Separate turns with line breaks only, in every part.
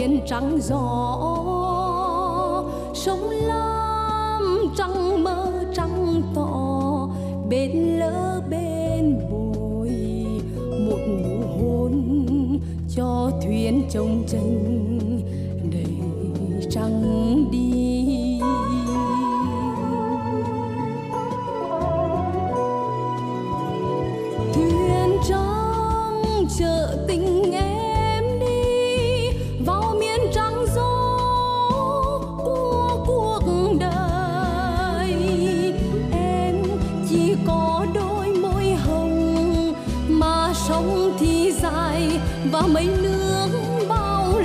miền trắng gió, sông lam trăng mơ trăng tỏ, bên lỡ bên bồi một nụ hôn cho thuyền trông chênh đầy trăng đi. Thuyền trắng chợ tình em đi vào miền trắng gió của cuộc đời. Em chỉ có đôi môi hồng mà sông thì dài và mấy nước bao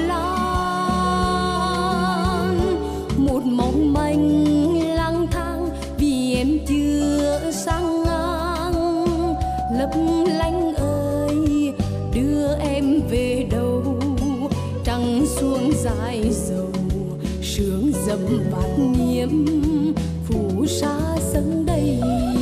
la. Một mong manh lang thang vì em chưa sang ngang. Lấp lánh ơi đưa em về đâu, trăng xuống dài dầu sương dầm bát nhiễm phù sa sân đây.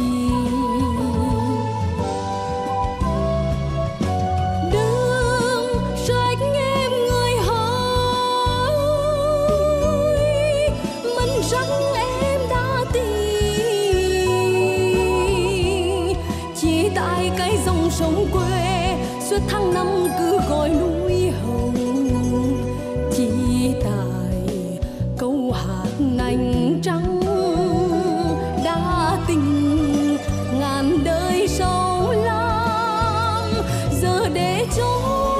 Sông quê suốt tháng năm cứ gọi núi hồng, chỉ tại câu hát ngành trắng đã tình ngàn đời sâu lắm. Giờ để cho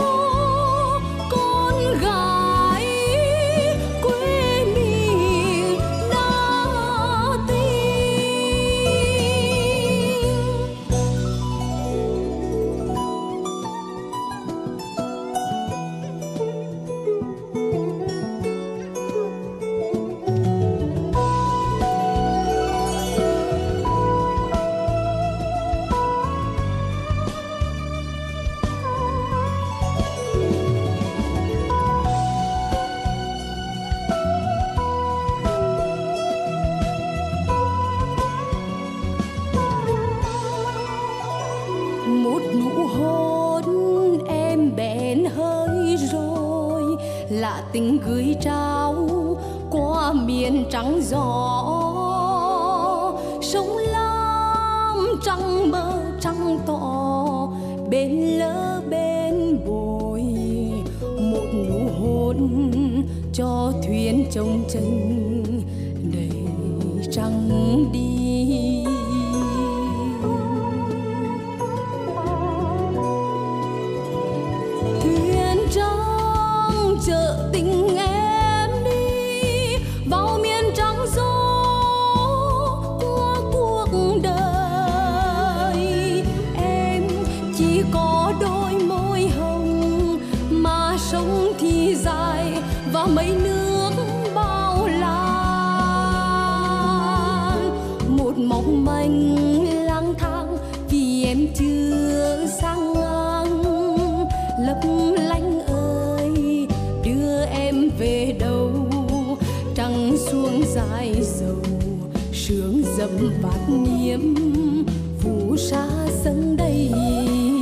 con gái quê mình đã tình. Một nụ hôn em bén hơi rồi, lạ tình gửi trao qua miền trắng gió. Sông lam trăng mơ trăng tỏ, bên lỡ bên bồi một nụ hôn cho thuyền trông chênh đầy trăng đi. Chợ tình em đi vào miền trắng gió của cuộc đời. Em chỉ có đôi môi hồng mà sông thì dài và mấy nước bao la. Một mong manh lang thang vì em chưa sang ngang. Lấp lánh ơi đưa em về đâu, trăng xuống dài dầu sương dầm bát nhiễm phù sa sân đây.